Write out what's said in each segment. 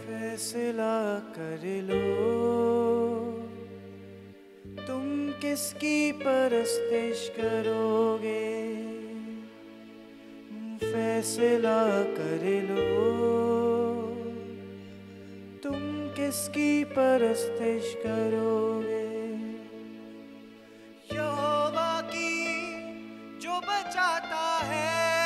फैसला कर लो तुम किसकी परस्तिश करोगे। फैसला कर लो तुम किसकी परस्तिश करोगे। यहोवा की जो बचाता है,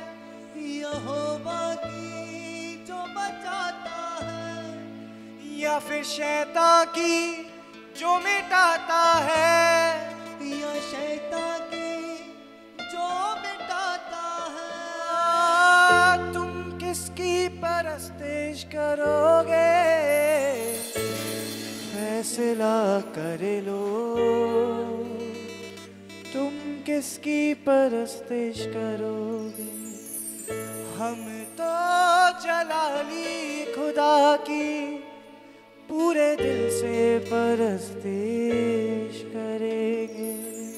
यहोवा की जो बचाता है, या फिर शैतान की जो मिटाता है, या शैतान की जो मिटाता है। तुम किसकी परस्तिश करोगे। फैसला कर लो तुम किसकी परस्तिश करोगे। हम तो जलाली खुदा की पूरे दिल से परस्तिश करेंगे।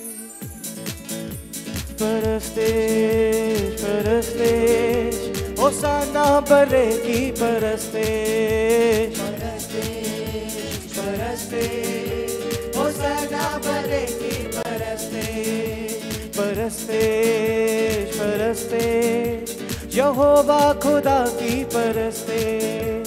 परस्तिश परस्तिश होसाना बरे की परस्तिश। परस्तिश परस्तिश होसाना बरे की परस्तिश। परस्तिश परस्तिश यहोवा खुदा की परस्तिश।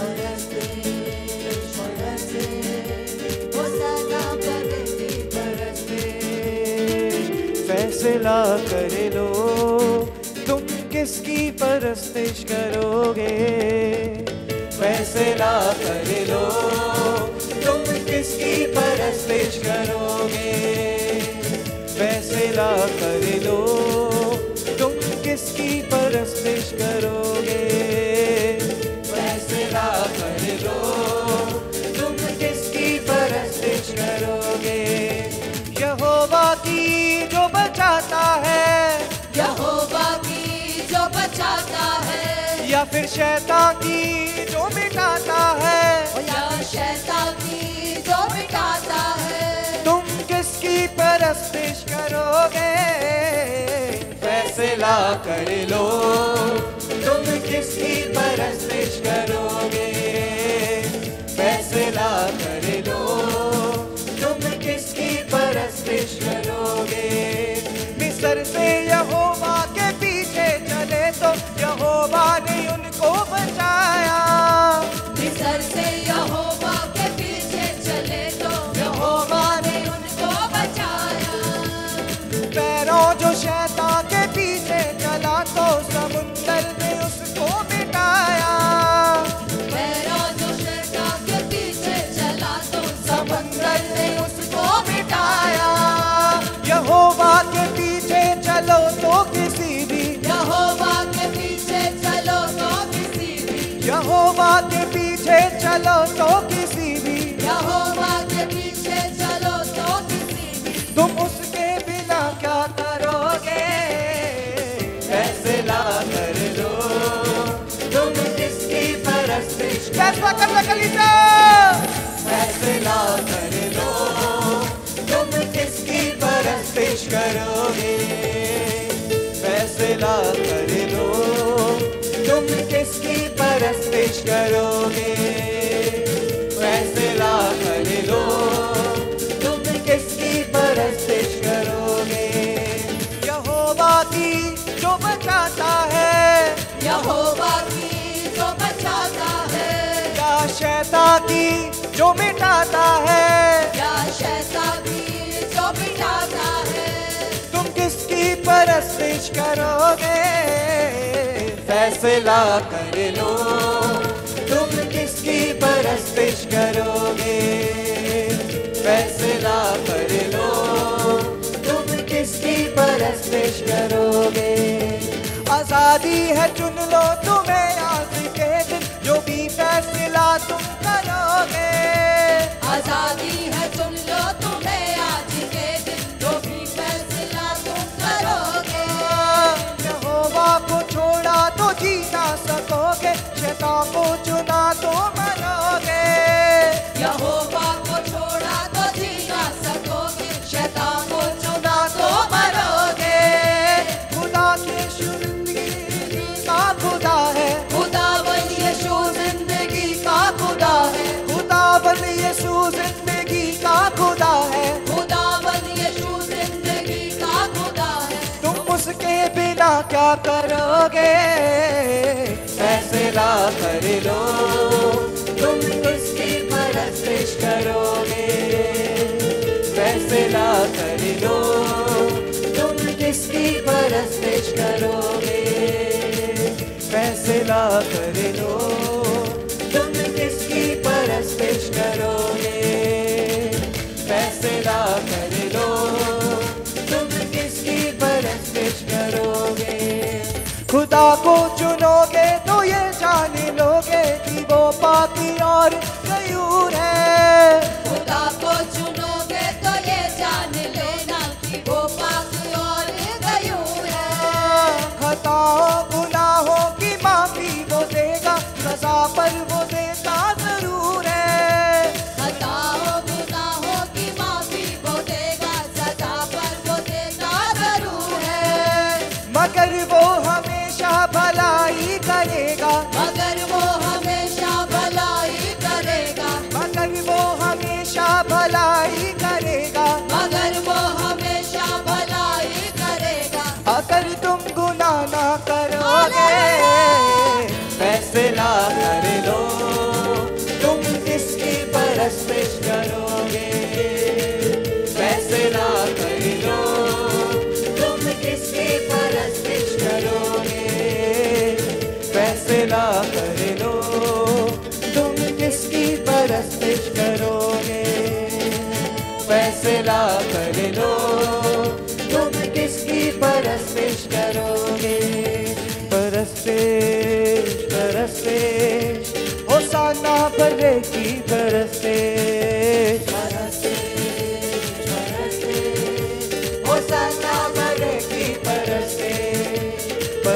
फैसला कर लो तुम किसकी परस्तिश करोगे। फैसला कर लो तुम किसकी परस्तिश करोगे। फैसला कर लो तुम किसकी परस्तिश करोगे। फैसला कर लो तुम किसकी परस्तिश करोगे। यहोवा की जो बचाता है, यहोवा की जो बचाता है, या फिर शैतान की जो मिटाता है, या शैतान की जो मिटाता है। तुम किसकी परस्तिश करोगे। फैसला कर लो तुम किसकी परस्तिश करोगे। फैसला कर लो तुम किसकी परस्तिश करोगे। मिस्र से यहोवा के पीछे चले तो यहोवा ने उनको बचाया। मिस्र से यहोवा के पीछे चले तो यहोवा ने उनको बचाया। पैरों जो शैतान के पीछे चला तो समुंदर ने उसको मिटाया। पैरों जो शैतान के पीछे चला तो समुंदर ने उसको मिटाया। यहोवा के पीछे चलो तो किसी भी, यहोवा के पीछे चलो तो किसी भी, यहोवा के पीछे चलो तो किसी भी, यहोवा के पीछे चलो तो किसी भी, तुम उसके बिना क्या करोगे। फैसला कर लो तुम किसकी परस्तिश। फैसला कर लो कलीसिया। फैसला कर लो तुम किसकी परस्तिश करोगे। फैसला कर लो तुम किसकी परस्तिश करोगे। फैसला कर लो तुम किसकी परस्तिश करोगे। यहोवा की जो बचाता है, यहोवा की जो बचाता है, या शैतान की जो मिटाता है, या शैतान की जो मिटाता है। तुम किसकी परस्तिश करोगे। फैसला कर लो तुम किसकी परस्तिश करोगे। फैसला कर लो तुम किसकी परस्तिश करोगे। आजादी है चुन लो तुम्हें आज के दिन, जो भी फैसला तुम करोगे। आजादी है चुन लो तुम्हें आज के दिन, जो भी फैसला तुम करोगे। यहोवा को छोड़ा तो जी ना सकोगे, शैतान को चुना तो मरोगे। यहोवा को छोड़ा तो जी ना सकोगे, शैतान को चुना तो मरोगे। खुदा की जिंदगी का खुदा है, खुदा वो यीशु जिंदगी क्या करोगे, फैसला कर लो, तुम किसकी परस्तिश करोगे, फैसला कर लो, तुम किसकी परस्तिश करोगे, फैसला कर लो, तुम किसकी परस्तिश करोगे, फैसला कर लो, तुम किसकी परस्तिश करोगे। खुदा को चुनोगे तो ये जान लोगे कि वो पाकी और गयूर है, खुदा को चुनोगे तो ये जान लेना कि वो पाक और गयूर है। खताओं गुनाहों की माफी वो देगा, सजा पर वो देता जरूर है, खताओं गुनाहों की माफी वो देगा, सजा पर वो देता जरूर है। मगर वो हमेशा भलाई करेगा, मगर वो हमेशा भलाई करेगा, मगर वो हमेशा भलाई करेगा, मगर वो हमेशा भलाई करेगा। अगर तुम गुनाह ना करोगे, फैसला कर लो, तुम किसकी परस्तिश करोगे, फैसला कर लो, तुम किसकी परस्तिश करोगे, फैसला कर लो, तुम किसकी परस्तिश करोगे, फैसला कर लो, तुम किसकी परस्तिश करोगे। परस्तिश परस्तिश होसाना बर्रे की परस्तिश, परस्तिश परस्तिश होसाना बर्रे की परस्तिश,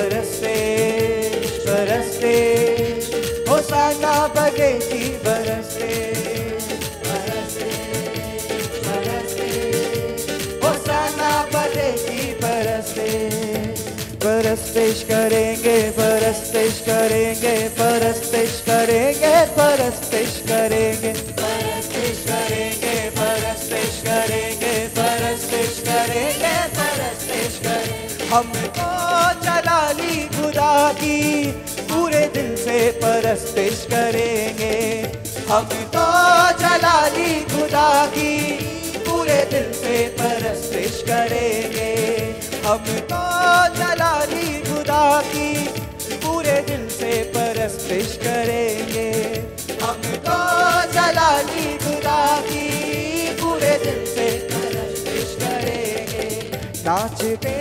परस्तिश परस्तिश होसाना बर्रे की परस्तिश, परस्तिश परस्तिश होसाना बर्रे की परस्तिश। परस्तिश करेंगे परस्तिश करेंगे परस्तिश करेंगे परस्तिश करेंगे परस्तिश करेंगे परस्तिश करेंगे परस्तिश करेंगे परस्तिश करेंगे। हमको जलाली खुदा की पूरे दिल से परस्तिश करेंगे, हम तो जलाली खुदा की पूरे दिल से परस्तिश करेंगे, हम तो जलाली खुदा की पूरे दिल से परस्तिश करेंगे, हम तो जलाली खुदा की पूरे दिल से परस्तिश करेंगे। नाचते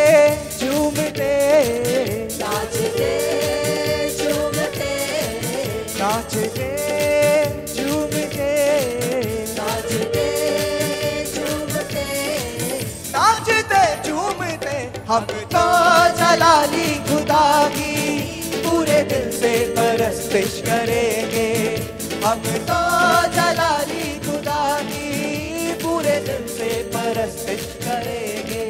झूमते नाचते झूमते नाचते झूमते नाचते झूमते नाचते झूमते हम तो जलाली खुदा की पूरे दिल से परस्तिश करेंगे, हम तो जलाली खुदा की पूरे दिल से परस्तिश करेंगे।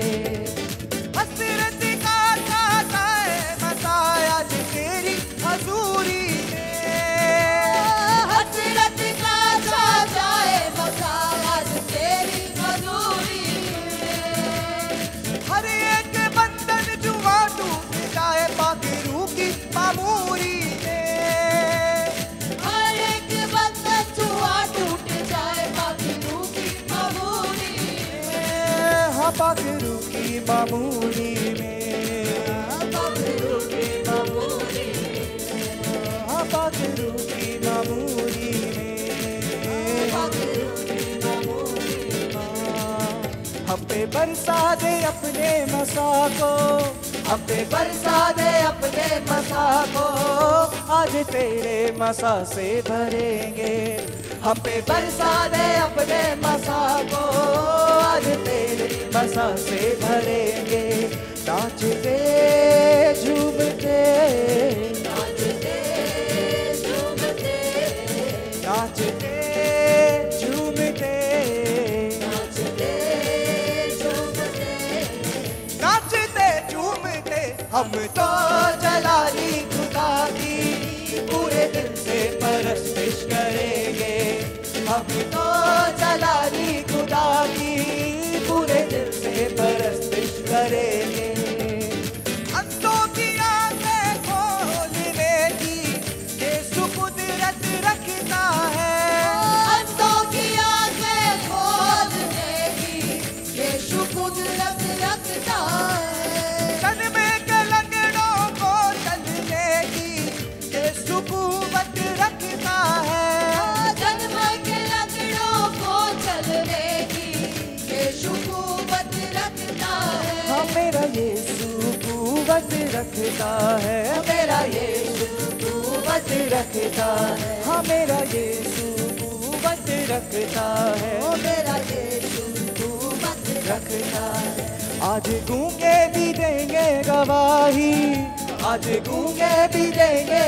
हसरत का साता है मसाया तेरी हजूरी में, हसरत का छा जाए मसाज तेरी मजूरी में। हर एक बंधन जुआ टूट जाए पाक रूह की मामूरी में, हर एक बंधन छुआ टूट जाए बाकी रूह की मामूली में। हाँ पाक रूह की मामूली में, बाकी रूह की मामूली हाँ पाक रूह की मामूली में। बाकी रूह की मामूली हम पे बरसा दे अपने मसा को, हम पे बरसा दे अपने मसा को, आज तेरे मसा से भरेंगे, हम पे बरसा दे अपने मसा को, आज तेरे मसा से भरेंगे। नाचते झूमते नाचते झूमते नाचते झूमते नाचते झूमते नाचते झूमते हम तो जलाली खुदा की पूरे दिल से परस्तिश करेंगे, हम तो जलाली खुदा की पूरे दिल से परस्तिश करेंगे। रखता है, मेरा यीशु कुव्वत रखता है, हाँ मेरा यीशु कुव्वत रखता है, मेरा यीशु कुव्वत रखता है। आज गूंगे भी देंगे गवाही, आज गूंगे भी देंगे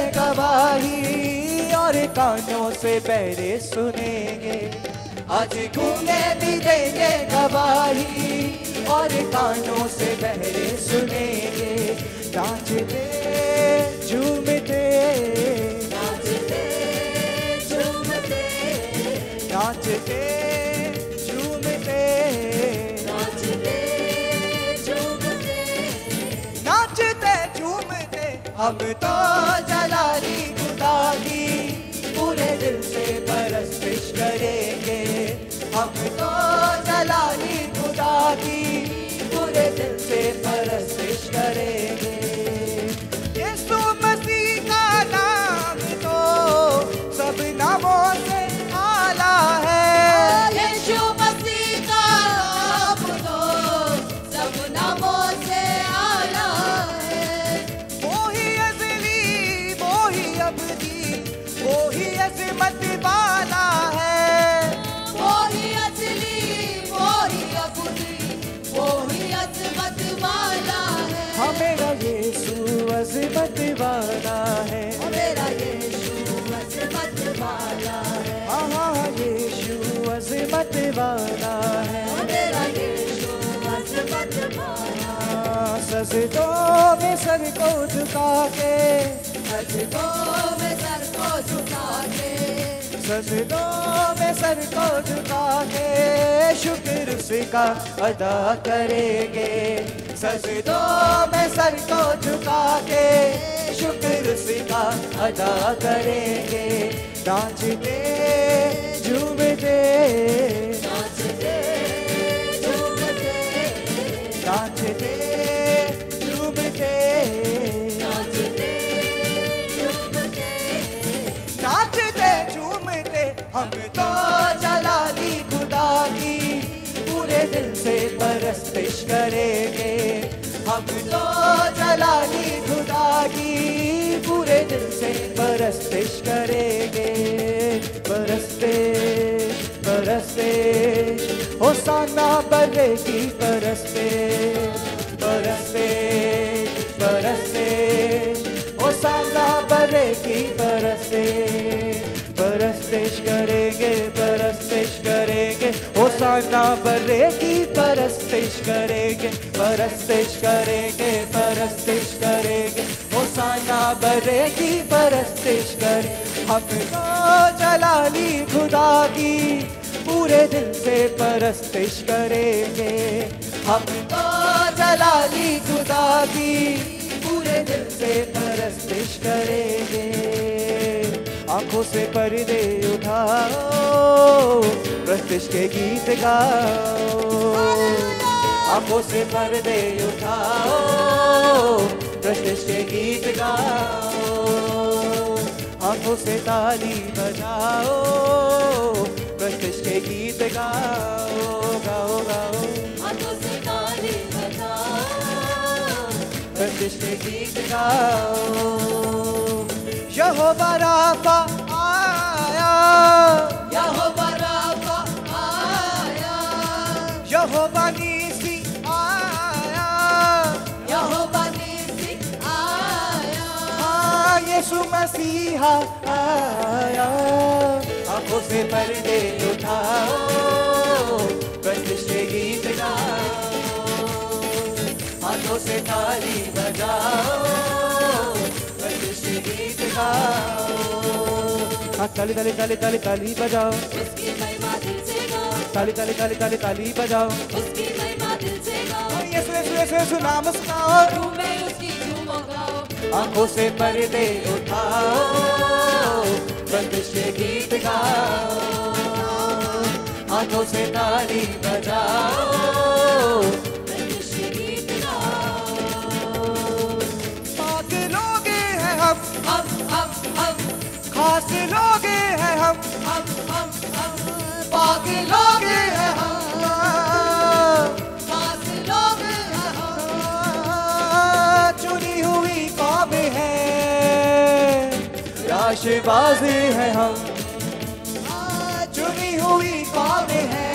गवाही, और कानों से बहरे सुनेंगे। आज गूंगे भी देंगे गवाही, और कानों से बहरे सुनेंगे। नाचते झूमते, नाचते झूमते, नाचते झूमते, नाचते झूमते, नाचते झूमते हम तो जलाली खुदा की पूरे दिल से परस्तिश करेंगे। हम तो जलाली खुदा की पूरे दिल से परस्तिश करेंगे। यीशु मसीह का नाम तो सब नामों से आला है। यीशु मसीह का नाम तो सब नामों से आला है। वो ही असली, वो ही अबदी, वो ही अजमत वाला है। वो ही असली, वो ही अबदी, वो ही अजमत वाला है। हाँ मेरा यीशु अजमत वाला है, मेरा यीशु अजमत वाला है, हाँ हाँ यीशु अजमत वाला है। मेरा यीशु अजमत वाला है। सजदों में सर को झुका के, सजदों में सर को झुका के, सजदों में सर को झुका के शुक्र उसका अदा करेंगे। सजदों में सर को झुका के शुक्र उसका अदा करेंगे। नाचते झूमते, नाचते झूमते, नाचते झूमते, नाचते झूमते, नाचते झूमते हम तो जलाली खुदा की पूरे दिल से परस्तिश करेंगे। हम तो जलाली खुदा की पूरे दिल से परस्तिश करेंगे। परस्ते परस्ते होसाना बल्ले की परस्ते, परस्ते परस्ते होसाना बल्ले की परस्ते, परस्तिश करेंगे, परस्तिश करेंगे। होसाना बल्ले की परस्तिश करेंगे, परस्तिश करेंगे, परस्तिश करेंगे। होसाना बल्ले की परस्तिश करें। हम तो जलाली खुदा की पूरे दिल से परस्तिश करेंगे। हम तो जलाली खुदा की पूरे दिल से परस्तिश करेंगे। आंखों से पर्दे उठाओ, परस्तिश के गीत गाओ। आंखों से पर्दे उठाओ, परस्तिश के गीत गाओ। आंखों से ताली बजाओ, परस्तिश के गीत गाओ, गाओ गाओ। हाथों से ताली बजाओ, परस्तिश के गीत गाओ। यहोवा राफा आया, यहोवा राफा आया, यहोवा नीसी आया, यहोवा नीसी आया, हाँ यीशु मसीहा आया। आंखों से पर्दे उठाओ, परस्तिश के गीत गाओ। हाथों से ताली बजाओ, परस्तिश के गीत गाओ। हाँ ताली ताली ताली ताली ताली बजाओ, उसकी महिमा दिल से गाओ, ताली ताली ताली ताली ताली बजाओ। उसकी महिमा दिल से गाओ, यीशु यीशु यीशु यीशु नाम सुनाओ। रूह में उसकी झूमो गाओ। आंखों से पर्दे उठाओ, परस्तिश के गीत गाओ। हाथों से ताली बजाओ, परस्तिश के गीत गाओ। पाक लोग हैं हम, हम खास लोग हैं हम, पाक लोग हैं हम। खास लोग हैं हम, चुनी हुई राशबाज हैं हम, चुनी हुई कौम है,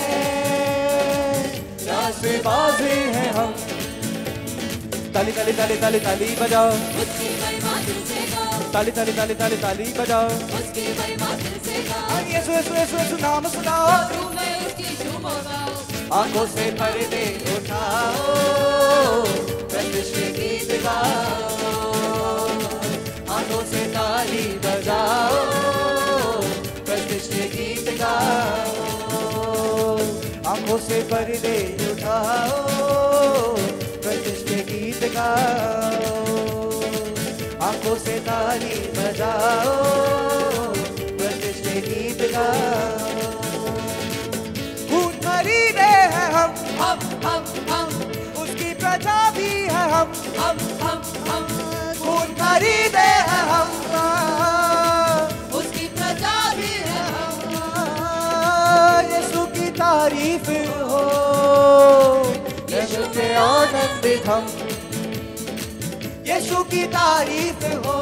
राशबाज हैं हम। ताली ताली ताली ताली ताली बजाओ, उसकी महिमा दिल से गाओ, ताली ताली ताली ताली ताली बजाओ, उसकी महिमा दिल से गाओ, यीशु यीशु यीशु यीशु नाम सुनाओ, रूह में उसकी झूमो गाओ, आंखों से पर्दे उठाओ, प्रतिष्ठित गीत गाओ, आंखों से ताली बजाओ, प्रतिष्ठित गीत गाओ, आंखों से पर्दे उठाओ, प्रतिष्ठित गीत गाओ, आंखों से ताली बजाओ, प्रतिष्ठित गीत गाओ। खून खरीदे हैं हम, उसकी प्रजा भी है हम, खून खरीदे हैं हम, उसकी प्रजा भी है हम। यीशु की तारीफ हो, यीशु के आनंदित हम, यीशु की तारीफ हो,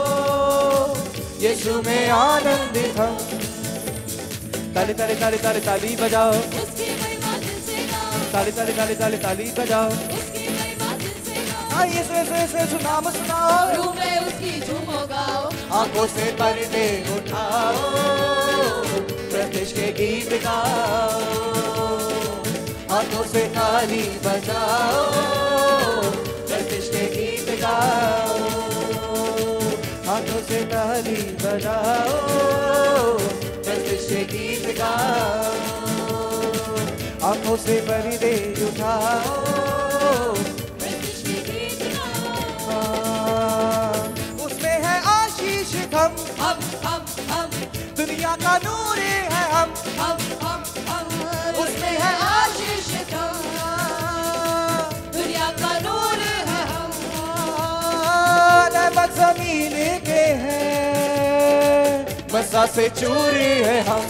यीशु में आनंदित हम। ताली ताली ताली ताली ताली बजाओ, उसकी महिमा दिल से गाओ, ताली ताली ताली ताली ताली बजाओ, उसकी महिमा दिल से गाओ, यीशु यीशु यीशु यीशु नाम सुनाओ, रूह में उसकी झूमो गाओ, आंखों से पर्दे उठाओ, प्रतिष्ठित गीत गाओ, आंखों से ताली बजाओ, प्रतिष्ठित गीत गाओ, हाथों से ताली बजाओ, प्रतिष्ठित गीत गाओ, आंखों से पर्दे उठाओ, प्रतिष्ठित गीत गाओ। उसमें है आशीष हम, दुनिया का नूर है हम, उसमें है आशीष हम, दुनिया का नूर है हम। नमक जमीन के हैं, मसा से चूरी है हम,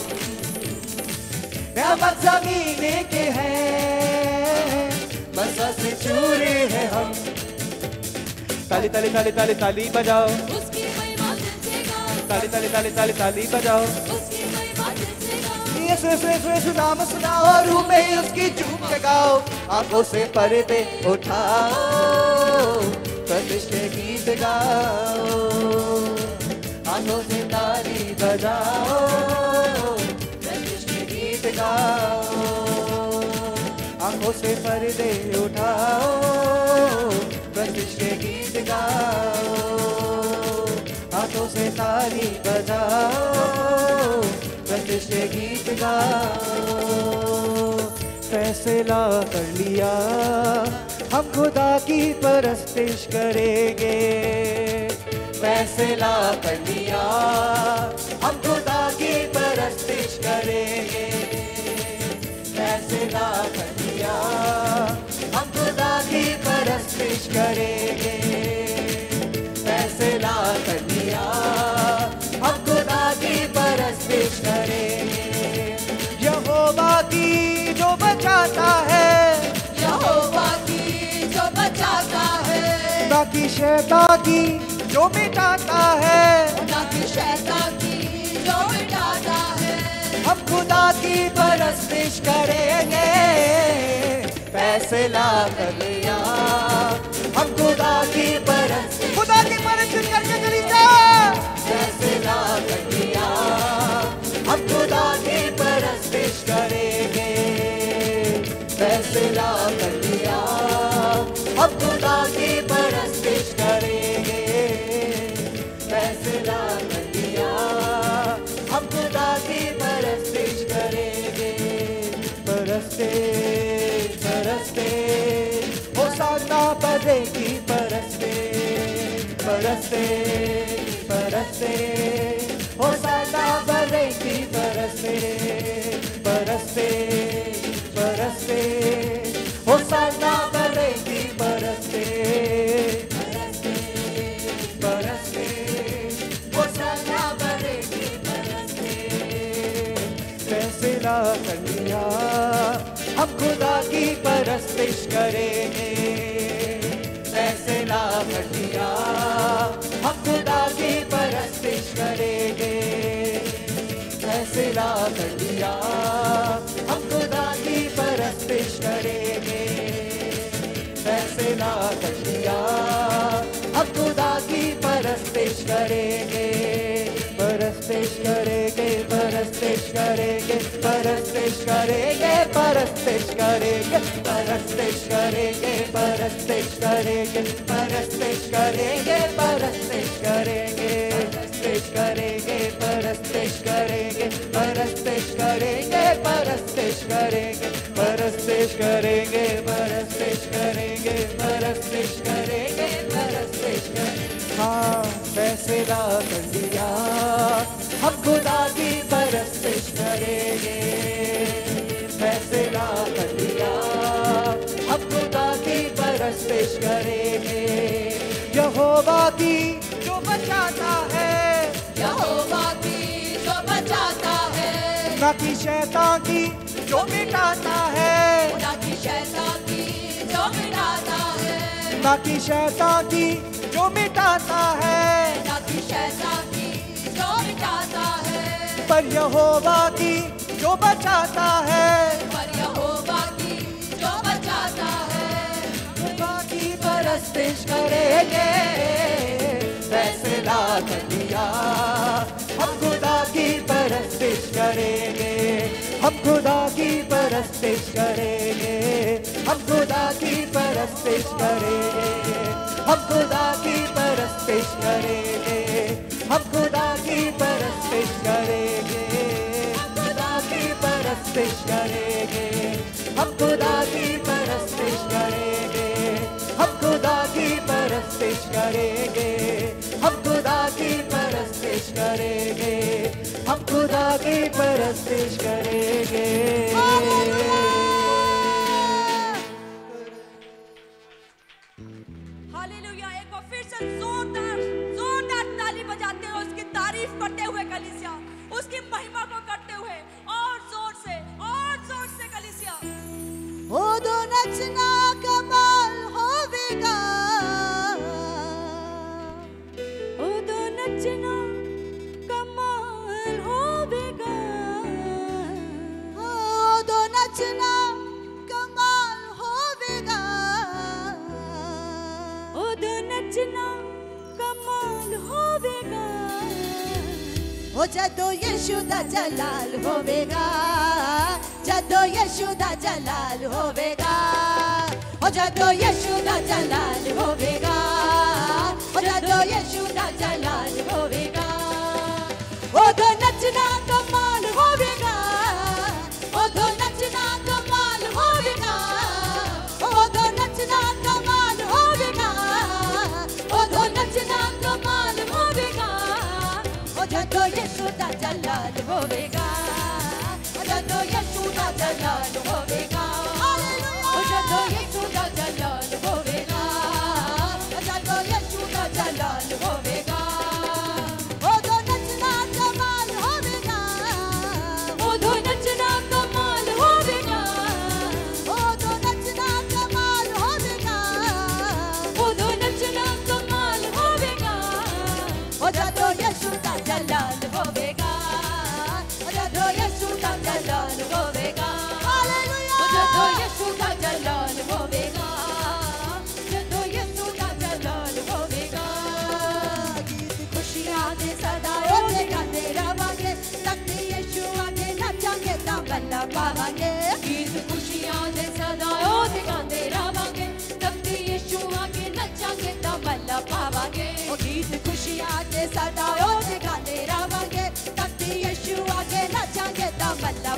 नमक जमीन के हैं, मसा से चूरी है हम। ताली ताली ताली ताली ताली बजाओ, उसकी महिमा दिल से गाओ, ताली ताली ताली ताली ताली बजाओ, उसकी महिमा दिल से गाओ, यीशु यीशु यीशु यीशु नाम सुनाओ, रूह में उसकी झूम के गाओ, आंखों से पर्दे उठाओ, प्रतिष्ठित गीत गाओ, आंखों से ताली बजाओ, प्रतिष्ठित गीत गाओ, आंखों से पर्दे उठाओ, प्रतिष्ठित गीत गाओ, हाथों से ताली बजाओ, प्रतिष्ठित गीत गाओ। फैसला कर लिया हम खुदा की परस्तिश करेंगे, फैसला कर लिया हम खुदा की परस्तिश करेंगे, फैसला कर लिया हम खुदा की परस्तिश करेंगे, फैसला कर लिया हम खुदा की परस्तिश करेंगे। यहोवा की जो बचाता है, यहोवा की जो बचाता है, बाकी शैतान की जो मिटाता है, ना कि शैतान की जो मिटाता है। हम खुदा की परस्तिश करेंगे, फैसला कर लिया हम खुदा की परस्तिश, खुदा की परस्तिश करके चली जा, फैसला कर लिया हम खुदा की परस्तिश करेंगे, फैसला कर लिया हम खुदा की परस्तिश करेंगे, फैसला कर लिया हम खुदा की परस्तिश करेंगे। परस्ते परस्ते होशाना बदे की परस्ते, परस्ते परस्ते होशाना बदे की परस्ते, परस्ते परस्ते होशाना बदे की परस्ते, परस्ते होशाना बदे की परस्ते। फैसला कर लिया हम खुदा की परस्तिश करेंगे, फैसला कर लिया हम खुदा की परस्तिश करेंगे, परस्तिश करेंगे, परस्तिश करेंगे, परस्तिश करेंगे, परस्तिश करेंगे, परस्तिश करेंगे, परस्तिश करेंगे, परस्तिश करेंगे, परस्तिश करेंगे, परस्तिश करेंगे, परस्तिश करेंगे, परस्तिश करेंगे, परस्तिश करेंगे, परस्तिश करेंगे, परस्तिश करेंगे, परस्तिश करेंगे, परस्तिश करेंगे, परस्तिश करेंगे। हाँ फैसला कर लिया, हम खुदा की परस्तिश करेंगे, फैसला कर लिया, हम खुदा की परस्तिश करेंगे। यहोवा की जो बचाता है, यहोवा की जो बचाता है, ना कि शैतान की जो मिटाता है, ना कि शैतान की जो मिटाता है, ना कि शैतान की जो मिटाता है, ना कि शैतान की जो मिटाता है, पर यहोवा की जो बचाता है, पर यहोवा की जो बचाता है। खुदा की परस्तिश करेंगे, फैसला कर लिया, हम खुदा की परस्तिश करेंगे, हम खुदा की परस्तिश करेंगे, हम खुदा की परस्तिश करेंगे, हम खुदा की परस्तिश करेंगे, हम खुदा की परस्तिश करेंगे, हम खुदा की परस्तिश करेंगे, हम खुदा की परस्तिश करेंगे, हम खुदा की परस्तिश करेंगे, हम खुदा की परस्तिश करेंगे, हम खुदा की परस्तिश करेंगे। हालेलुया। एक बार फिर से जोरदार जोरदार ताली बजाते हुए उसकी तारीफ करते हुए कलीसिया, उसकी महिमा को करते हुए और जोर से कलीसिया। ओ दो नचना कमाल होवेगा, ओ दो नचना कमाल होवेगा, ओ दो नचना कमाल होवेगा, ओ दो नचना कमाल होवेगा। ओ जदो यीशु दा जलाल होवेगा, जदो यीशु दा जलाल होवेगा, ओ जदो यीशु दा जलाल होवेगा, ओ जदो यीशु दा जलाल होवेगा। ओ दो नचना कमाल होवेगा, ओ दो नचना कमाल होवेगा, ओ दो नचना कमाल होवेगा, ओ दो नचना कमाल होवेगा। ओ जदो यीशु दा जलाल होवेगा, ओ जदो यीशु दा जलाल होवेगा, ओ जदो यीशु दा जलाल होवेगा, ओ जदो यीशु दा जलाल होवेगा। ओ दो नचना कमाल होवेगा, ओ दो नचना कमाल होवेगा, ओ दो नचना कमाल होवेगा, ओ दो नचना कमाल होवेगा। ओ जदो यीशु दा जलाल होवेगा, ओ जदो यीशु दा जलाल होवेगा। हालेलुया। ओ जदो यीशु दा जलाल होवेगा, जदो यीशु दा जलाल होवेगा। गीत खुशियां दे सदा ओले गाते रवांगे, तकते यीशु आगे नचांगे तां बल्ला पावांगे। गीत खुशियां दे सदा ओद गांदे रवांगे, तकते यीशु आगे नचांगे तां बल्ला पावांगे। ओ गीत खुशियां दे सदा ओले गाते रवांगे, तकते यीशु आगे नचांगे तां बल्ला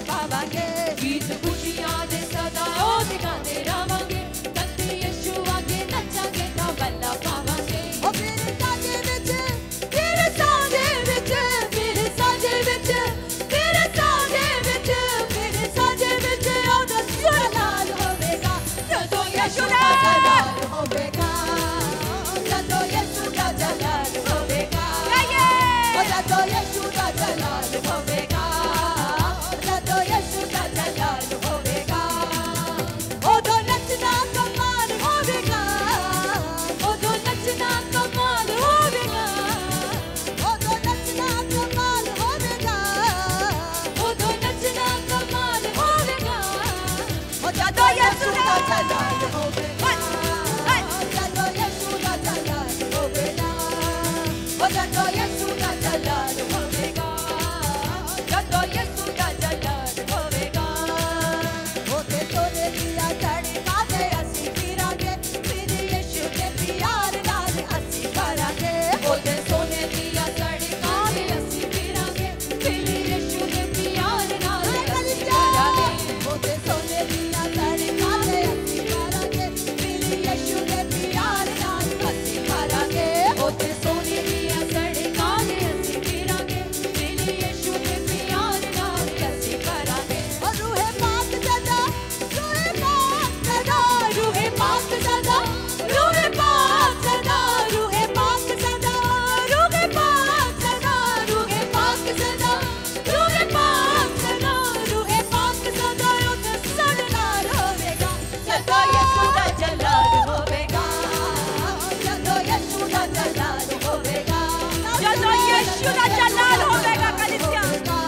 ओ जदों यीशु दा जलाल होवेगा, जदों यीशु दा जलाल होवेगा। ओते सोने दिया सड़का ते असी फिरांगे, फिर यीशु दे प्यार नाल असी करांगे। ओते सोने दिया सड़कां ते असी फिरांगे, फिर यीशु दे प्यार नाल असी करांगे। ओते सोने दिया सड़का ते असी करांगे, फिर यीशु दे प्यार नाल असी करांगे। ओते सोने दिया सड़कां ते असी फिरांगे, फिर यीशु दे प्यार नाल असी करांगे। और रूहे पाक सदा, रूहे पाक सदा, रूहे पाक सदा, रूहे पाक सदा, रूहे पाक सदा, रूहे पाक सदा, रूहे पाक सदा, रूहे पाक सदा, रूहे पाक सदा उते साडे नाल होवेगा, जदों यीशु दा जलाल होवेगा, जदों यीशु दा जलाल होवेगा, जदों यीशु दा जलाल होवेगा कलीसिया,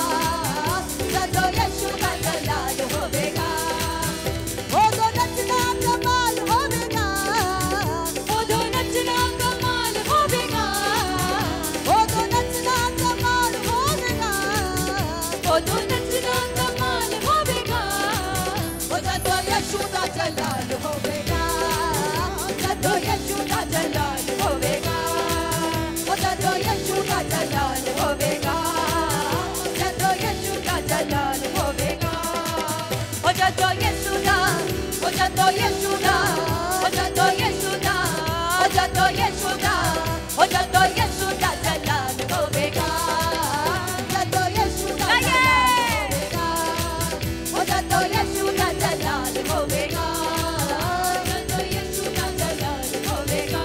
जदों यीशु दा जलाल होवेगा। ओदो नचना कमाल होवेगा, ओदों नचना कमाल होवेगा, ओदो नचना कमाल होवेगा। ओदों नचना कमाल होवेगा। ओ जदों यीशु दा जलाल होवेगा, जदों यीशु दा जलाल होवेगा, ओ जदों यीशु दा जलाल होवेगा, जदों यीशु दा जलाल होवेगा। ओ जदों यीशु दा, ओ जदों यीशु दा, ओ जदों यीशु दा, ओ जदों यीशु दा, ओ जदों यीशु दा जलाल होवेगा, जदों यीशु दा जलाल होवेगा, ओ जदों यीशु दा जलाल होवेगा, जदों यीशु दा जलाल होवेगा।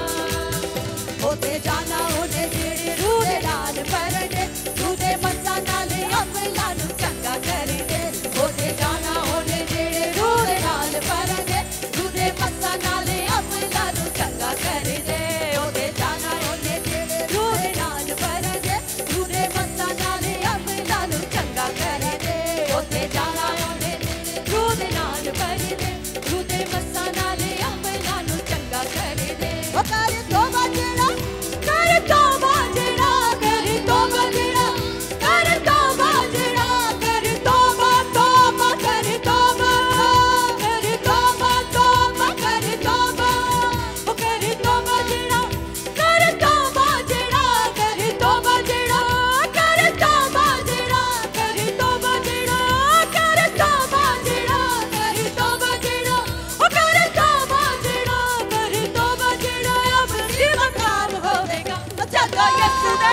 ओते जाना ओने जेड़े रूह दे नाल भरने, रूह दे मस्सा नाल अमलां नूं चंगा करदे। ओते जाना ओने जेड़े रूह दे नाल भरने, रूह दे मस्सा नाल अमलां नूं चंगा करदे। ओते जाना ओने जेड़े रूह दे नाल भरने, रूह दे मस्सा नाल अमलां नूं चंगा करदे। ओते जाना ओने रूह दे नाल भरदे, रूह दे मस्सा नाल अमलां नूं चंगा करदे। ओ कर तोबा जेड़ा, कर तौबा जेड़ा, कर तौबा जेड़ा, कर तौबा जेड़ा, कर तौबा तौबा, कर तौबा, कर तौबा तौबा, कर तौबा, ओ कर तौबा जेड़ा, कर तौबा जेड़ा, कर तौबा जेड़ा, कर तौबा जेड़ा, कर तौबा जेड़ा, कर तौबा जेड़ा, कर तौबा जेड़ा, ओ कर तौबा जेड़ा, कर तौबा जेड़ा अब जीवनदार होवेगा, जदों यीशु दा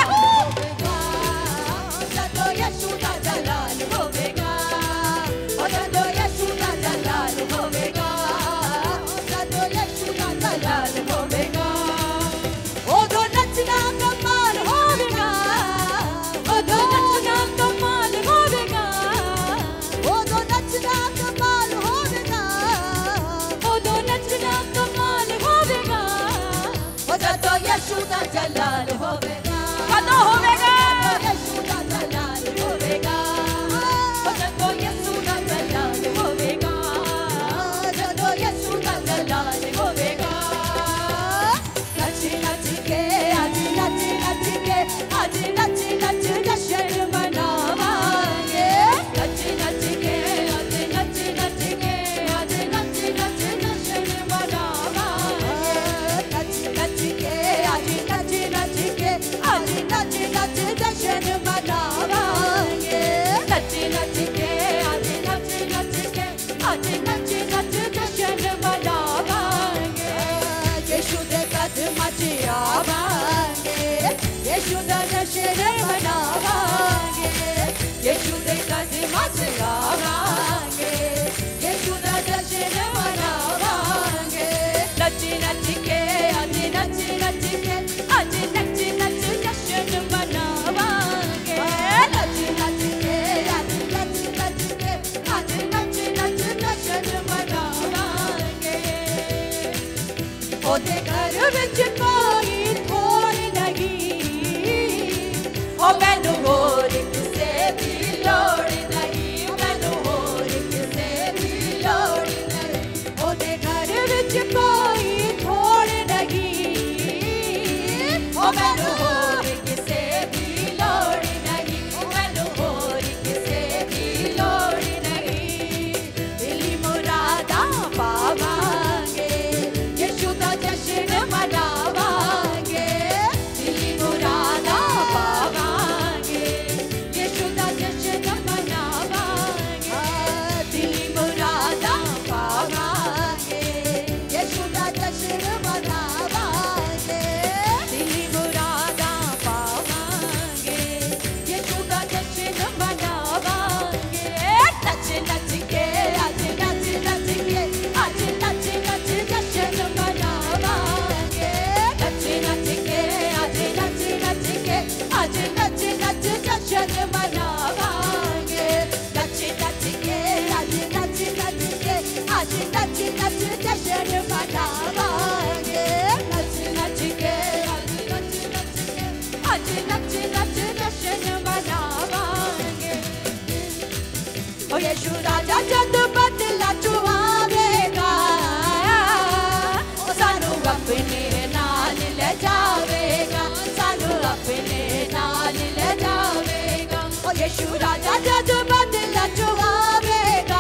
जदों यीशु दा जलाल होवेगा, ओ जदों यीशु दा जलाल होवेगा, जदों यीशु दा जलाल होवेगा। ओदों नचना कमाल होवेगा, ओदों नचना कमाल होवेगा, ओदो नचना कमाल होवेगा, ओदों नचना कमाल होवेगा। ओ जदों यीशु दा जलाल होवेगा, कदों होवेगा, यीशु दा जलाल होवेगा, ओ जदों यीशु दा जलाल होवेगा, जदों यीशु दा जलाल होवेगा। नच नच के आज नच नच के आज नच नच जश्न मनावांगे, नच नच के आज नच नच के आज नच नच जश्न मनावांगे। नच नच के आज नच नच के आज नच नच जश्न मनावांगे, नच नच के आज नच नच के आज नच नच जश्न मनावांगे। यीशु दे कदमां च आवांगे, यीशु दा जश्न मनावांगे, यीशु दे कदमां च आवांगे, यीशु दा जश्न मनावांगे। नच नच के आज नच नच के आज नच नच जश्न मनावांगे। नच नच के आज नच नच के आज नच नच जश्न मनावांगे। ओदे घर विच कोई थोड़ नहीं, ओ मैनू होर किसे दी लोड़ नहीं, मैनू होर किसे दी लोड़ नहीं। ओदे घर विच कोई थोड़ नहीं, ओ मैनू होर आज नच नच जश्न मनावांगे। ओ यीशु राजा जद बदला चुआवेगा, सानू अपने नाल ले जावेगा, सानू अपने नाल ले जावेगा। ओ यीशु राजा जद बदला चुआवेगा,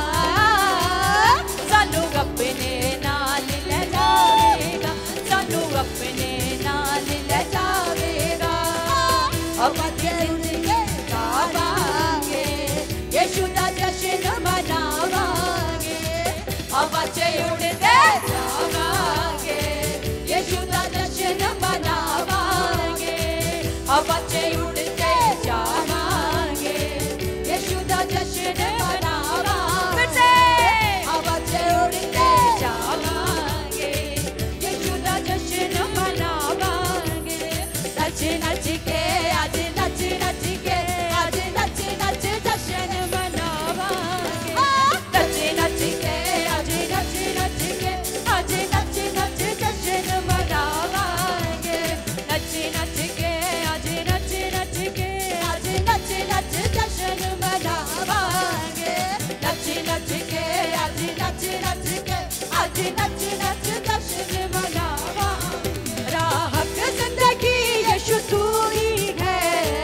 सानू अपने नाल ले जावेगा, सानू अपने नाल ले जावेगा। अब जिंदगी गावांगे, यीशु दा जश्न मनावांगे। अब उड़ते जावांगे, यीशु दा जश्न मनावांगे। अब उड़ते जावांगे, यीशु दा जश्न मनावांगे। अब उड़ते जावांगे, यीशु दा जश्न मनावांगे। नच नच के आज नच नच के आज नच नच जश्न मनावांगे। नच नच के आज नच नच के आज नच नच जश्न मनावांगे। नच नच के आज नच नच के आज नच नच जश्न मनावांगे। नच नच के आज नच नच के आज नच नच जश्न मनावांगे। राहत जिंदगी यीशु तू ही है,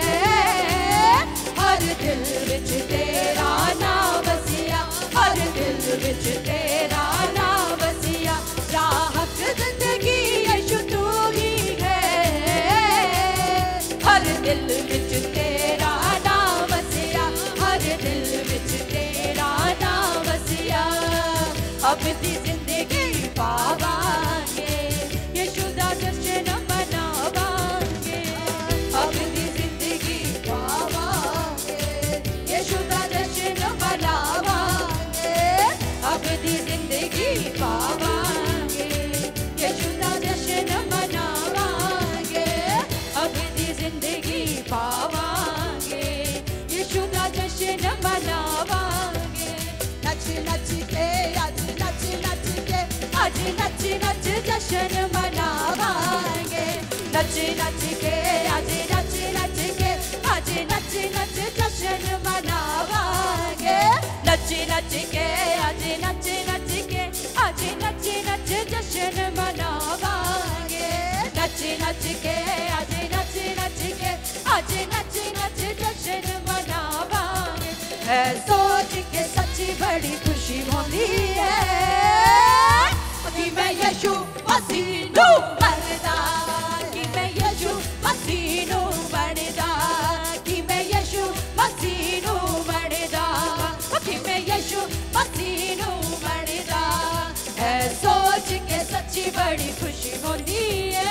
हर दिल विच तेरा नाम बसिया, हर दिल विच तेरा नाम बसिया। राहत जिंदगी यीशु तू ही है, हर दिल विच तेरा नाम बसिया, हर दिल विच तेरा नाम बसिया। अब दी जिंदगी पावांगे, यीशु दा जश्न मनावांगे। अब दी जिंदगी पावांगे, यीशु दा जश्न मनावांगे। अब दी जिंदगी पावांगे, यीशु दा जश्न मनावांगे। अब दी जिंदगी पावांगे, यीशु दा जश्न मनावांगे। नच नच के आज नच नच के आज नच नच जश्न मनावांगे। नच नच के आज नच नच के आज नच नच जश्न मनावांगे। नच नच के आज नच नच के आज नच नच जश्न मनावांगे। नच नच के आज नच नच के आज नच नच जश्न मनावांगे। है सोच के सच्ची बड़ी खुशी होती है कि मैं यीशु मसीह नू बनदा, कि मैं यीशु मसीह नू बनदा, कि मैं यीशु मसीह नू बनदा, कि मैं यीशु मसीह नू बनदा। है सोच के सच्ची बड़ी खुशी होती है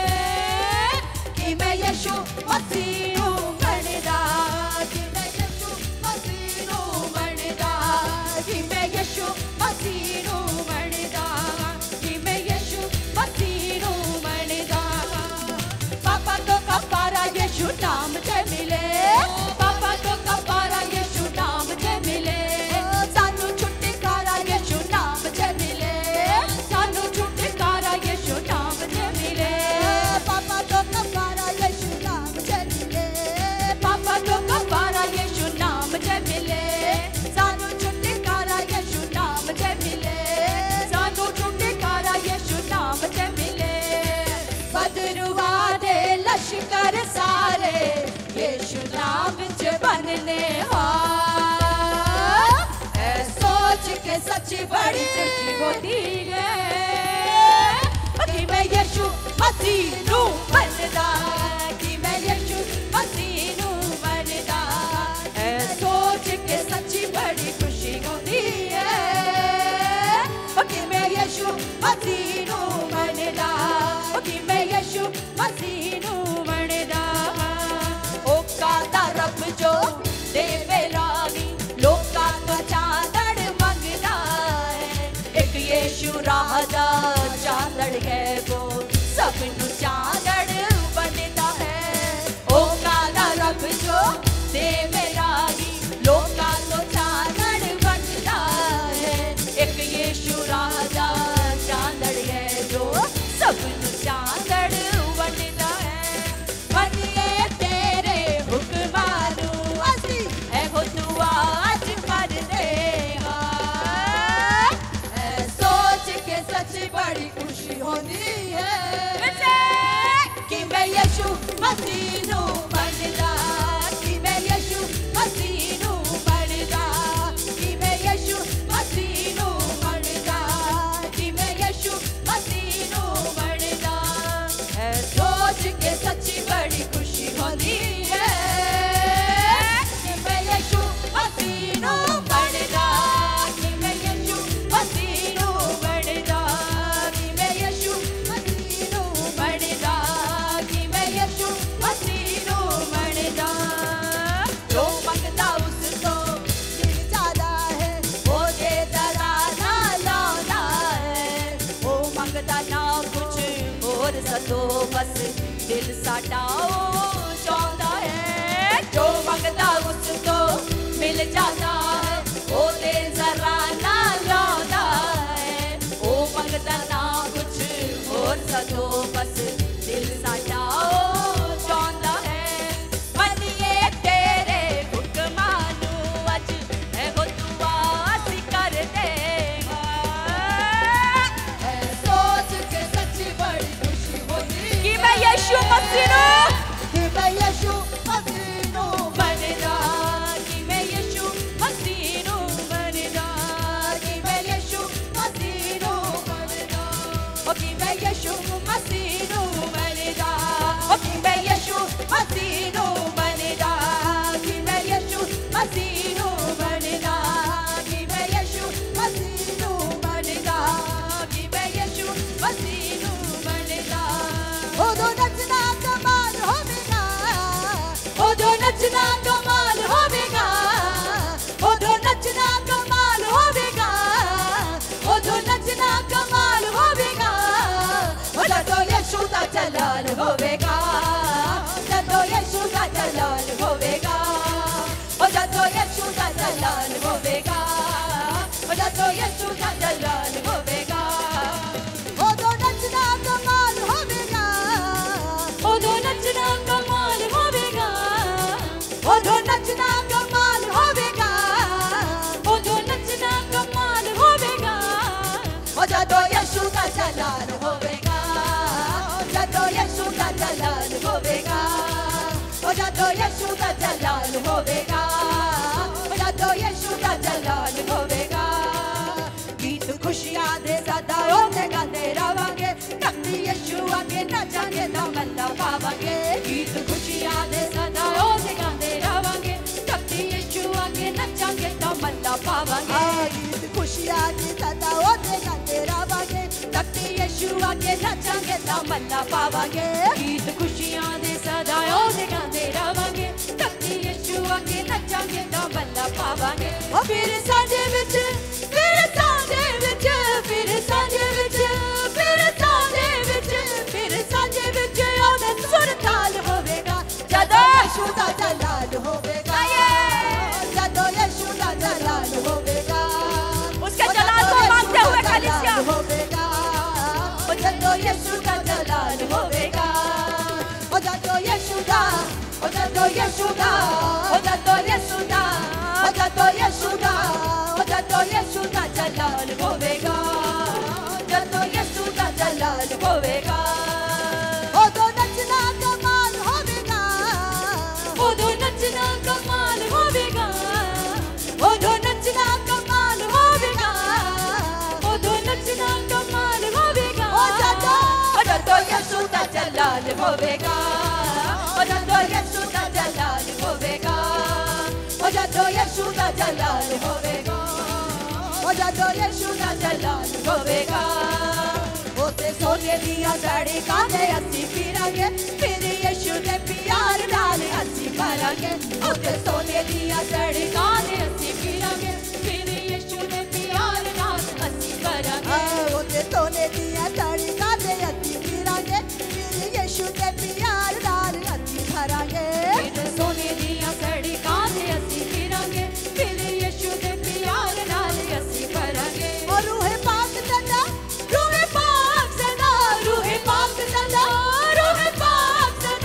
कि मैं यीशु मसीह नू बनदा, कि मैं यीशु मसीह नू बनदा, कि मैं यीशु मसीह नू बनदा, कि मैं यीशु मसीह नू बनदा। पापा तो कफारा यीशु नाम से मिले, पापा तो कफारा यीशु नाम से मिले। सानू छुटकारा यीशु नाम से मिले, सानू छुटकारा यीशु नाम से मिले। पापा तो कफारा यीशु नाम से मिले, पापा तो कफारा यीशु नाम से मिले। सानू छुटकारा यीशु नाम से मिले, सानू छुटकारा यीशु नाम से मिले। बदरुआ दे लश्कर सारे यीशु नाम मसीह नू बनदा कि मैं यीशु मसीह नू बनदा कि मैं यीशु मसीह नू बनदा कि मैं यीशु मसीह नू बनदा है सोच के सच्ची बड़ी खुशी होती है कि मैं यीशु मसीह नू बनदा कि मैं यीशु मसीह नू बनदा कि मैं यीशु मसीह नू बनदा कि मैं यीशु मसीह नू बनदा जो मंगदा उसको मिल जाता है वो दे जरा ना लादा है वो मंगदा ना कुछ और सतो बस दिल साडा चाहता है जो मंगदा उसको मिल जाता है वो दे जरा ना लादा है वो मंगदा ना कुछ और सतो बस दिल साडा चाहता है मनिए तेरे हुक्मां नू अज है वो दुआ असीं कर देगा सोच के सच्ची बड़ी खुशी होती कि मैं यीशु मसीह नू कि मैं यीशु मसीह नू बनदा कि मैं यीशु मसीह नू बनदा कि मैं यीशु मसीह नू बनदा ओ कि मैं यीशु मसीह नू बनदा ओ कि मैं यीशु मसीह नू बनदा कि मैं यीशु मसीह नू बनदा कि मैं यीशु मसीह नू बनदा कि मैं यीशु मसीह नू बनदा उदों नचना कमाल होवेगा उदों नचना कमाल होवेगा उदों नचना कमाल होवेगा उदों नचना कमाल होवेगा जदों यीशु दा जलाल होवेगा जदों यीशु दा जलाल होवेगा जदों यीशु दा जलाल होवेगा जदों यीशु दा जलाल होवेगा उदों नचना कमाल होवेगा उदों नचना कमाल होवेगा उदों नचना कमाल होवेगा उदों नचना कमाल होवेगा जदों यीशु दा जलाल होवेगा जदों यीशु दा जलाल होवेगा जदों यीशु दा जलाल होवेगा जदों यीशु दा जलाल होवेगा गीत खुशियां दे सदा ओते गाते रवांगे कभी यीशु आके नचांगे तमन्ना पावांगे गीत खुशियां दे सदा ओते गाते रवांगे कभी यीशु आके नचांगे तमन्ना पावांगे गीत खुशियां दे सदा ओते गाते रवांगे कभी यीशु आके नचांगे तमन्ना पावांगे गीत खुशियां दे सदा ओते गाते रवांगे कभी यीशु आके नचांगे तमन्ना पावांगे फिर साडे विच फिर साडे विच फिर साडे विच फिर साडे विच फिर साडे विच ओदे सुर ताल होवेगा जदों यीशु दा जलाल होवेगा जदों यीशु दा जलाल होवेगा उसके जलाल को मांगते हुए कलीसिया होवेगा जदों यीशु दा जलाल होवेगा जदों यीशु दा जदों यीशु दा जदों यीशु दा जदों यीशु दा जदों यीशु दा जलाल होवेगा जदों यीशु दा जलाल होवेगा उदों नचना कमाल होवेगा उदों नचना कमाल होवेगा उदों नचना कमाल होवेगा उदों नचना कमाल होवेगा जदों यीशु दा जलाल होवेगा जदों यीशु दा जलाल होवेगा जदों यीशु दा जलाल होवेगा जदों यीशु दा जलाल होवेगा ओते सोने दिया सड़कां ते असीं फिरांगे फिर यीशु दे प्यार नाल असीं भरांगे ओते सोने दिया सड़कां ते असीं फिरांगे फिर यीशु दे प्यार नाल असीं भरांगे ओते सोने दिया सड़कां ते असीं फिरांगे फिर यीशु दे प्यार नाल असीं भरांगे फिर सोने दिया सड़कां ते असीं फिरांगे फिर यीशु दे प्यार नाल असीं भरांगे और रूह पाक सदा रूह पाक सदा रूह पाक सदा रूह पाक सदा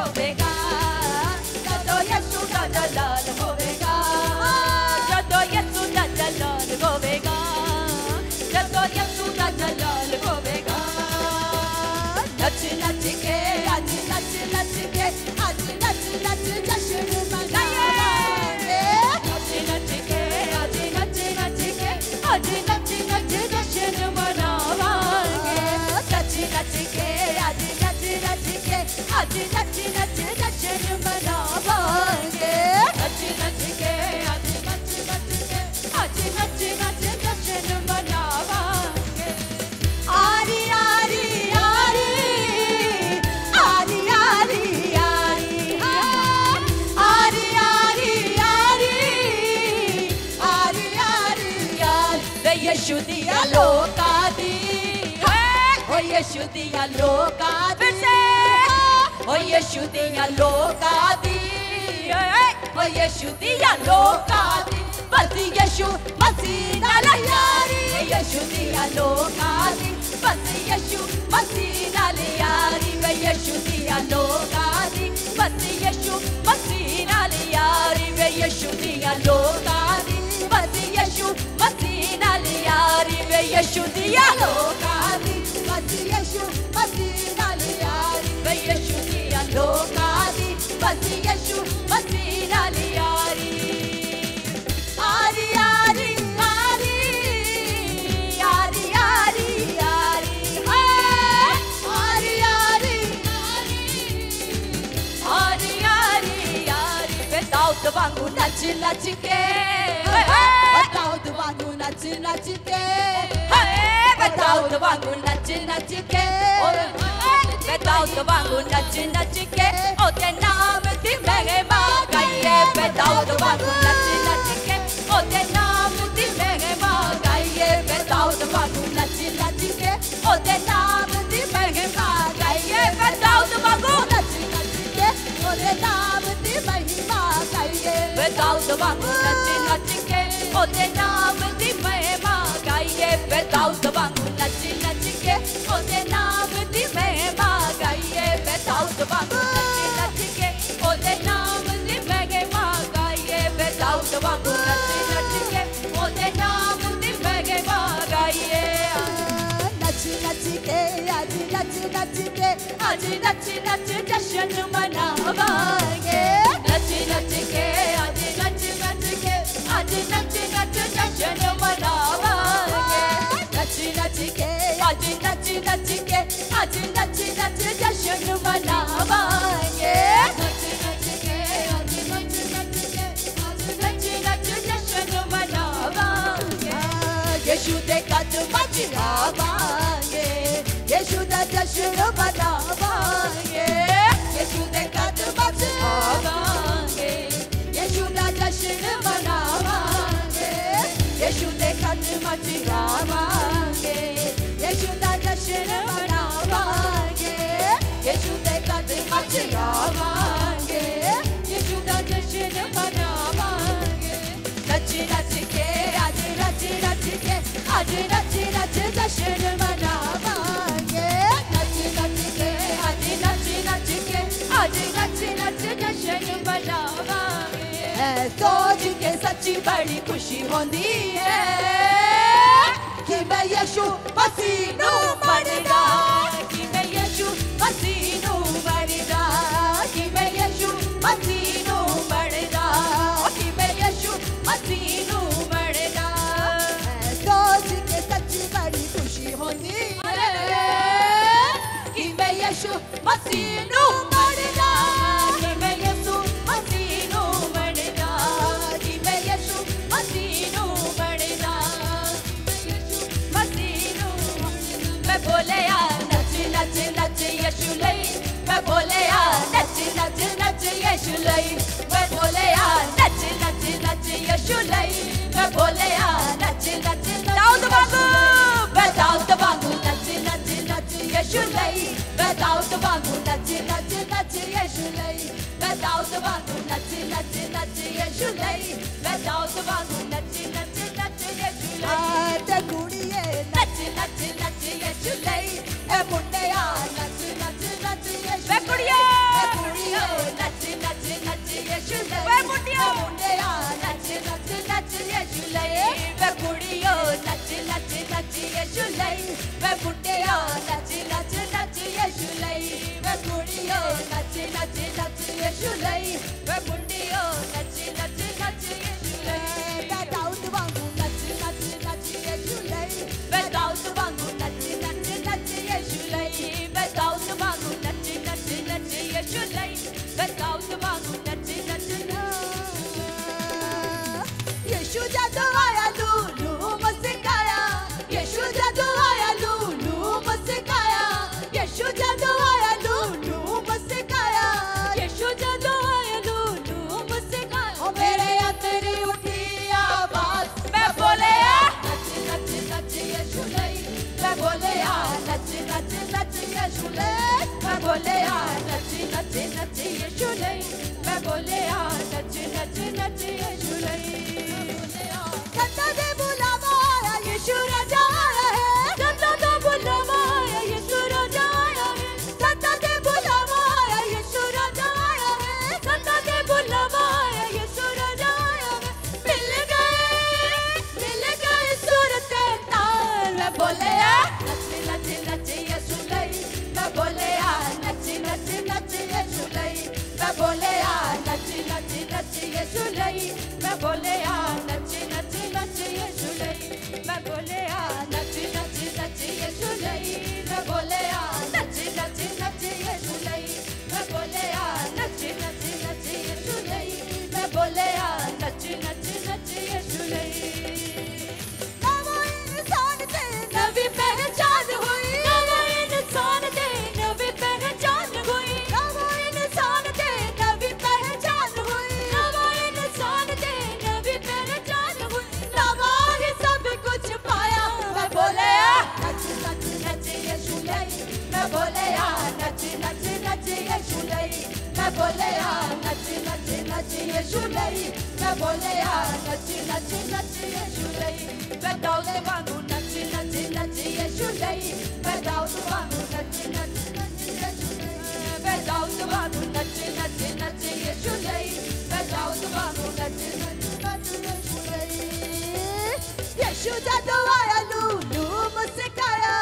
होवेगा जदों यीशु दा जलाल होवेगा जदों यीशु दा जलाल होवेगा जदों यीशु दा जलाल होवेगा नच नच के आज नच नच के आज नच नच जश्न मनाएंगे नच नच के आज नच नच के आज नच नच जश्न मनाएंगे नच नच के आज नच नच के आज नच नच जश्न मनाएंगे नच नच के आज नच नच के आज नच नच जश्न मनाएंगे आरी आरी आरी आरी आरी आरी आरी आरी आरी आरी आरी वे यीशु दिया लोका दी ओ यीशु दिया लोका दी ओ यीशु दिया लोका दी ओ यीशु दिया लोका दी बस यीशु मसीह नाल यारी यीशु दिया लोका दी बस यीशु मसीह नाल यारी वे यीशु दिया लोका दी बस यीशु मसीह नाल यारी वे यीशु दिया लोका दी बस यीशु मसीह नाल यारी वे यीशु दिया लोका दी बस यीशु मसीह नाल यारी वे यीशु दिया लोका दी बस यीशु मसीह नाल यारी आरी आरी आरी आरी आरी आरी आरी आरी आरी आरी आरी वे दाऊद वांगू नच नच के दाऊद वांगू नच नच के वे दाऊद वांगू नच नच के वे दाऊद वांगू नच नच के ओते नाम दी महिमा गाइए वे दाऊद वांगू नच नच के ओते नाम दी महिमा गाइए वे दाऊद वांगू नच नच के ओते नाम दी महिमा गाइए वे दाऊद वांगू नच नच के ओते नाम दी महिमा गाइए वे दाऊद वांगू नच नच के ओते नाम दी महिमा गाइए वे दाऊद वांगू नच नच के ओते नाम दी महिमा गाइए वे दाऊद वांगू नच नच के ओते नाम दी महिमा गाइए वे दाऊद वांगू नच नच के ओते नाम दी महिमा गाइए नच नच के आज नच नच के आज नच नच जश्न मनावांगे नच नच के आज नच नच के आज नच नच जश्न मनावांगे नच नच के आज नच नच के आज नच नच जश्न मनावांगे नच नच के आज नच नच के आज नच नच जश्न मनावांगे यीशु दे कदम च आवांगे यीशु दा जश्न मनावांगे यीशु दे कदम च आवांगे यीशु दा जश्न मनावांगे यीशु दे कदम च आवांगे यीशु दा जश्न मनावांगे यीशु दे कदम च आवांगे यीशु दा जश्न मनावांगे नच नच के आज नच नच के आज नच नच जश्न मनावांगे नच नच के आज नच नच के आज नच नच जश्न मनावांगे सोच के सच्ची बड़ी खुशी होंदी है कि मैं यीशु मसीह नू मरदा कि मैं यीशु मसीह नू मरदा कि मैं यीशु मसीह नू मरदा कि मैं यीशु मसीह नू मरदा सोच के सच्ची बड़ी खुशी होंदी है कि मैं यीशु मसीह नू मरदा कि मैं यीशु मसीह नू मरदा कि मैं यीशु मसीह नू मरदा मसीह नू मैं बोले यार नच नच नच यीशु लई मैं बोले यार नच नच नच यीशु लई मैं बोले यार नच नच नच यीशु लई मैं बोले यार नच नच दाऊद वांगू मैं दाऊद वांगू नच नच नच यीशु लई मैं दाऊद वांगू नच नच नच यीशु लई मैं दाऊद वांगू नच नच नच यीशु लई मैं दाऊद वांगू नच नच नच यीशु लई ते कुड़िए नच नच नच यीशु लई ए मुंडिया नच नच नच यीशु ए कुड़िया नच यीशु लई वे मुंडियो नच नच नच यीशु लई मैं दाऊद वांगू नच नच नच यीशु लई वे दाऊद वांगू नच नच नच यीशु लई वे दाऊद वांगू नच नच नच यीशु लई वे दाऊद वांगू नच नच यीशु जदों आया लूलू मुस्काया यीशु जदों आया लूलू मुस्काया यीशु जदों आया लूलू मुस्काया यीशु जदों आया लूलू मुस्काया ओ मेरे अंदर उठी आवाज मैं बोले नच नच नच यीशु लई मैं बोले नच नच नच यीशु लई मैं बोले नच नच नच यीशु लई मैं बोले नच नच नच यीशु लई कन्ना दे बुलावा आया यीशु राजा आया है कन्ना दे बुलावा आया यीशु राजा आया है कन्ना दे बुलावा आया यीशु राजा आया है कन्ना दे बुलावा आया यीशु राजा आया है मिल गए सूरत ताल मैं बोले नच नच नच यीशु लई मैं बोले नच नच नच यीशु लई मैं बोले नच नच नच यीशु लई मैं बोले नच नच नच यीशु लई मैं बोले नच नच नच यीशु लई मैं बोले नच नच नच यीशु लई मैं बोले नच नच नच यीशु लई मैं बोले नच नच नच यीशु लई नवा इंसान से नवी पहचान हुई नवा इंसान दे नवी पहचान हुई नवा इंसान से नवी पहचान हुई नवा इंसान दे नवी पहचान हुई नवा ही सब कुछ पाया मैं बोले नच नच नच यीशु लई मैं बोले नच नच नच यीशु लई मैं बोले नच नच नच यीशु लई मैं बोले नच नच नच यीशु लई मैं दाऊद वांगू नच नच नच यीशु लई मैं दाऊद वांगू नच नच नच यीशु लई मैं दाऊद वांगू नच नच नच यीशु लई मैं दाऊद वांगू नच नच नच यीशु लई यीशु जदों आया लूलू मुस्काया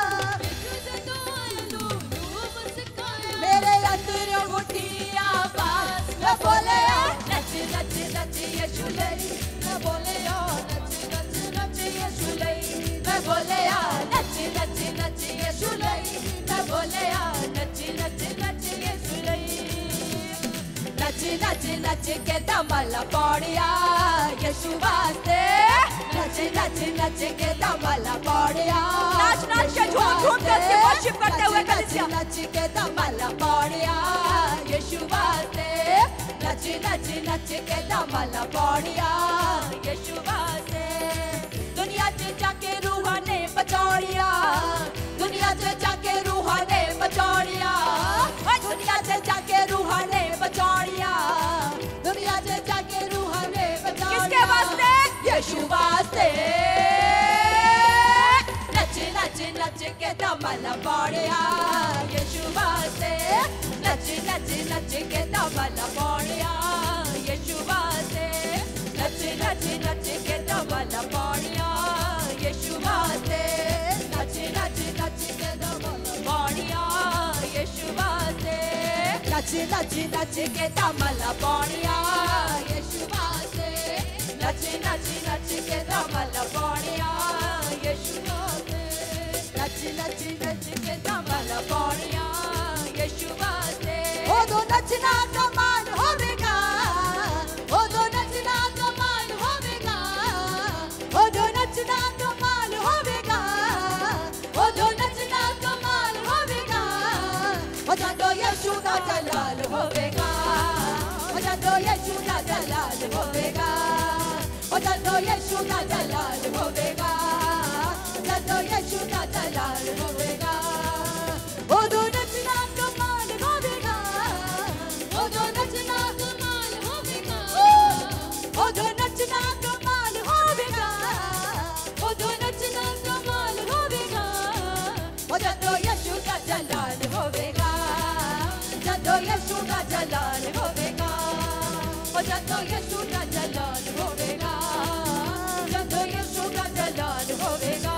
मेरे अंदर उठी आवाज मैं बोले नच नच नच यीशु लई मैं बोले नच नच नच यीशु लई मैं बोले नच नच नच यीशु लई मैं बोले नच नच नच यीशु लई नच नच नच के दमल पौड़िया यीशु वास्ते नच नच नच के दमल पौड़िया नाच नाच के झूम झूम के उसकी worship करते हुए कलीसिया नच के दमल पौड़िया यीशु वास्ते नच नच नच के दमल पौड़िया यीशु वास्ते दुनिया च जाके रूहां ने बचौड़िया दुनिया च जाके रूहां ने बचौड़िया दुनिया च जाके रूहां ने बचौड़िया दुनिया च जाके रूहां ने बचौड़िया किसके वास्ते? यीशु वास्ते नच नच नच के दमल पौड़िया यीशु वास्ते नच नच नच के दमल पौड़िया यीशु वास्ते नच नच नच के दमल पौड़िया यीशु वास्ते नच नच नच के दमल पौड़िया यीशु वास्ते नच नच नच के दमल पौड़िया यीशु वास्ते नच नच नच के दमल पौड़िया यीशु वास्ते नच नच नच के दमल पौड़िया यीशु वास्ते ओ दो नचना कमाल होवेगा ओ दो नचना कमाल होवेगा ओ दो नचना कमाल होवेगा ओ दो नचना कमाल होवेगा ओ जदों यीशु दा जलाल होवेगा ओ जदों यीशु दा जलाल होवेगा ओ जदों यीशु दा जलाल होवेगा जदों यीशु दा जलाल होवेगा ओ दो नचना कमाल होवेगा ओ दो नचना कमाल होवेगा ओ दो नचना कमाल होवेगा ओ दो नचना कमाल होवेगा ओ जदों यीशु दा जलाल होवेगा जदों यीशु दा जलाल होवेगा ओ जदों यीशु दा जलाल होवेगा जदों यीशु दा जलाल होवेगा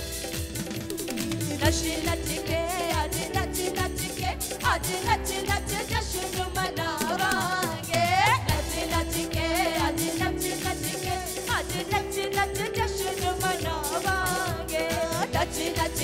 नच नच के आज नच नच के आज नच नच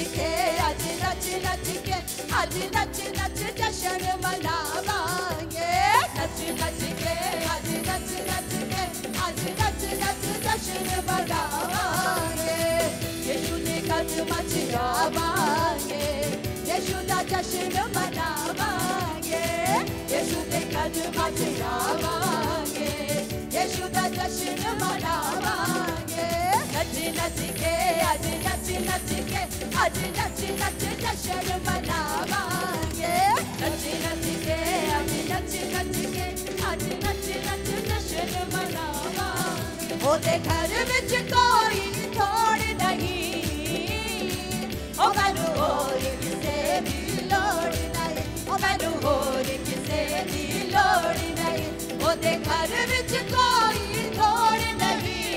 के आज नच नच के आज नच नच जश्न मनावांगे नच नच के आज नच नच के आज नच नच जश्न मनावांगे यीशु ने कदम चलावांगे यीशु दा जश्न मनावांगे यीशु ने कदम चलावांगे यीशु दा जश्न मनावांगे नच नच के आज नच नच के आज नच नच जश्न मनावांगे नच नच के आज नच नच के आज नच नच जश्न मनावांगे ओदे घर विच कोई थोड़ नहीं ओ मैनू होर किसे दी लोड़ नहीं ओ मैनू होर किसे दी लोड़ नहीं ओदे घर विच कोई थोड़ नहीं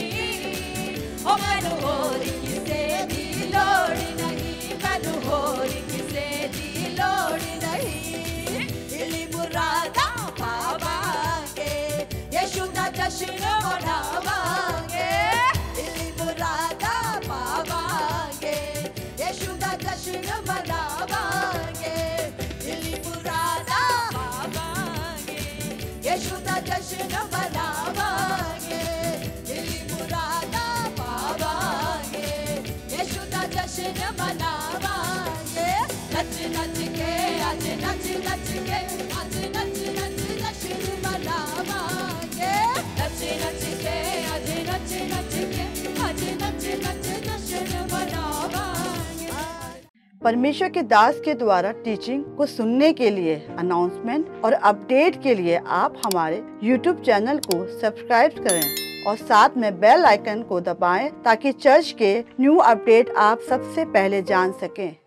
ओ मैनू होर किसे दी लोड़ नहीं मैनू होर किसे दी लोड़ नहीं दिली मुरादा पावांगे यीशु दा जश्न मनावांगे दिली मुरादा पावांगे यीशु दा जश्न मनावांगे दिली मुरादा पावांगे यीशु दा जश्न मनावांगे दिली मुरादा पावांगे यीशु दा जश्न मनावांगे नच नच के आज नच नच के आज नच नच जश्न मनावांगे नच नच के आज नच नच के आज नच नच जश्न मनावांगे। परमेश्वर के दास के द्वारा टीचिंग को सुनने के लिए, अनाउंसमेंट और अपडेट के लिए आप हमारे YouTube चैनल को सब्सक्राइब करें और साथ में बेल आइकन को दबाएं ताकि चर्च के न्यू अपडेट आप सबसे पहले जान सकें।